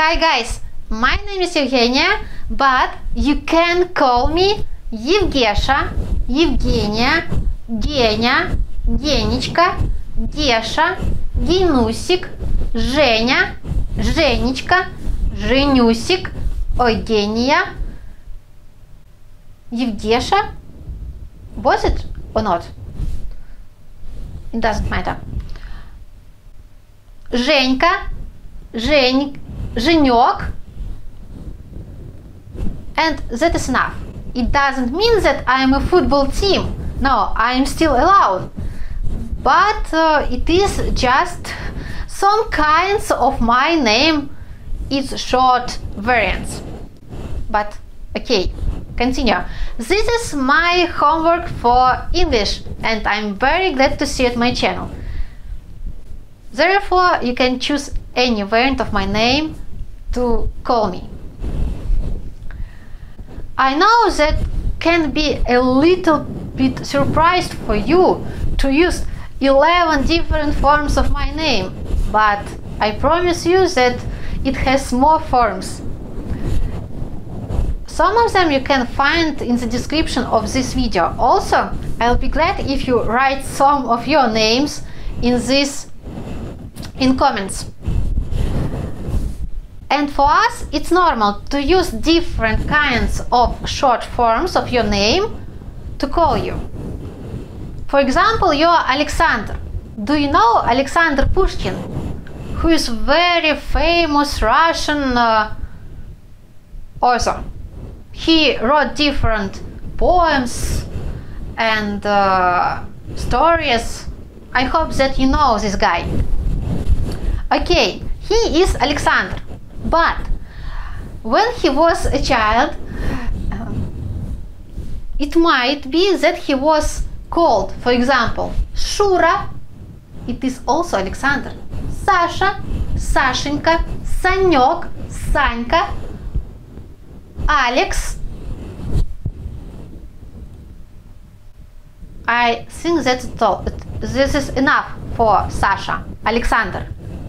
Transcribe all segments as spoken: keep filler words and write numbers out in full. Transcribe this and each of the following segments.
Hi guys, my name is Eugenia, but you can call me Evgesha, Eugenia, Genia, Genechka, Gesha, Genusik, Genia, Genechka, Genusik, Eugenia, Evgesha. Was it or not? It doesn't matter. Genka, Gen, Genek, and that is enough. It doesn't mean that I'm a football team. No, I'm still allowed. But uh, it is just some kinds of my name. It's short variants. But okay, continue. This is my homework for English, and I'm very glad to see you at my channel. Therefore, you can choose any variant of my name to call me. I know that can be a little bit surprised for you to use eleven different forms of my name, but I promise you that it has more forms. Some of them you can find in the description of this video. Also, I'll be glad if you write some of your names in this in comments. And for us, it's normal to use different kinds of short forms of your name to call you. For example, you're Alexander. Do you know Alexander Pushkin, who is very famous Russian uh, author? He wrote different poems and uh, stories. I hope that you know this guy. Okay, he is Alexander. But when he was a child, um, it might be that he was called, for example, Shura, it is also Alexander, Sasha, Sashenka, Sanyok, Sanka, Alex. I think that's all. This is enough for Sasha, Alexander.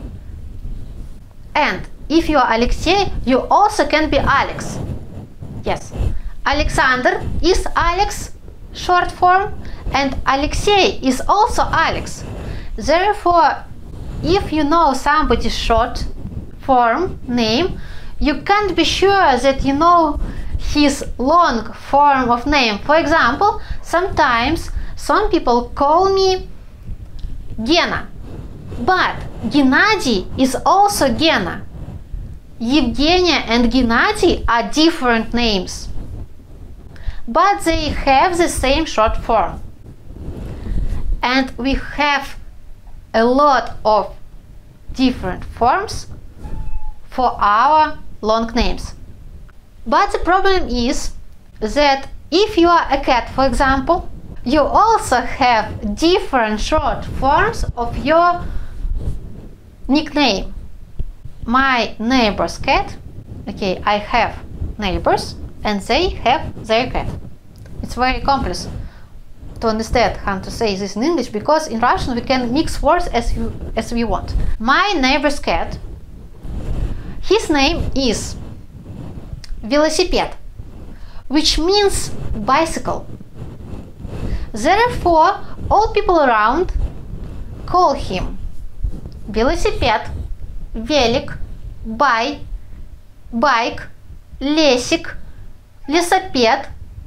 And if you are Alexei, you also can be Alex. Yes, Alexander is Alex, short form, and Alexei is also Alex. Therefore, if you know somebody's short form name, you can't be sure that you know his long form of name. For example, sometimes some people call me Gena, but Gennady is also Gena. Evgenia and Gennady are different names, but they have the same short form. And we have a lot of different forms for our long names. But the problem is that if you are a cat, for example, you also have different short forms of your nickname. My neighbor's cat, okay, I have neighbors and they have their cat. It's very complex to understand how to say this in English, because in Russian we can mix words as you, as we want. My neighbor's cat, his name is Velosiped, which means bicycle. Therefore, all people around call him Velosiped, Велик, Бай, Байк, Лесик, Лесопед.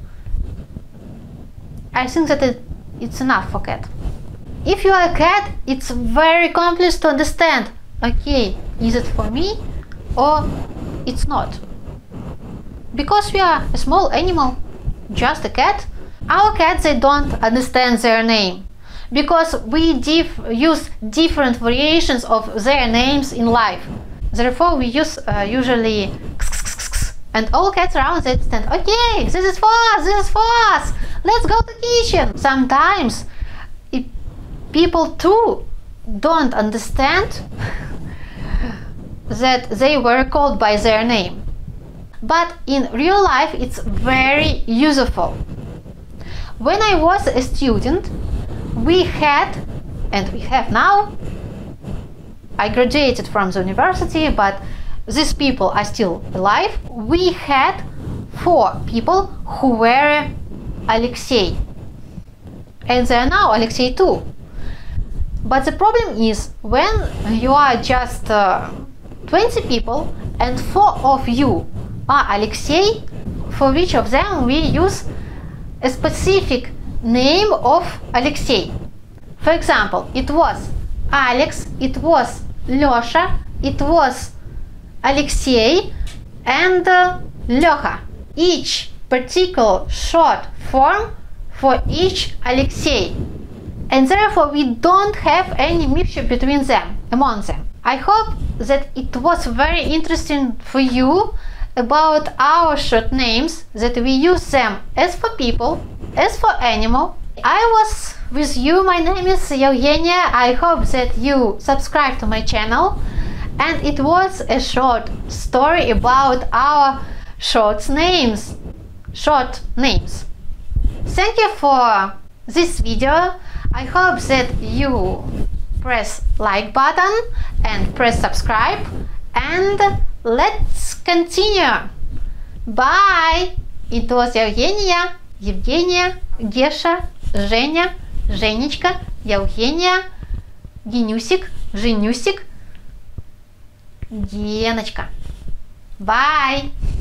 I think that it, it's enough for cat. If you are a cat, it's very complex to understand. Okay, is it for me or it's not? Because we are a small animal, just a cat. Our cats, they don't understand their name, because we dif use different variations of their names in life. Therefore, we use uh, usually and all cats around they stand, okay, this is for us, this is for us, let's go to the kitchen. Sometimes it, people too don't understand that they were called by their name. But in real life, it's very useful. When I was a student, we had, and we have now, I graduated from the university, but these people are still alive, we had four people who were Alexei. And they are now Alexei too. But the problem is, when you are just uh, twenty people and four of you are Alexei, for which of them we use a specific name of Alexei. For example, it was Alex, it was Losha, it was Alexei, and uh, Lyoha. Each particular short form for each Alexei. And therefore we don't have any mixture between them, among them. I hope that it was very interesting for you about our short names, that we use them as for people, as for animal. I was with you, my name is Eugenia. I hope that you subscribe to my channel. And it was a short story about our short names. Short names. Thank you for this video. I hope that you press like button and press subscribe, and let's continue. Bye! It was Yauheniya, Evgenia, Gesha, Genia, Genechka, Yauheniya, Genusik, Genusik, Genechka. Bye!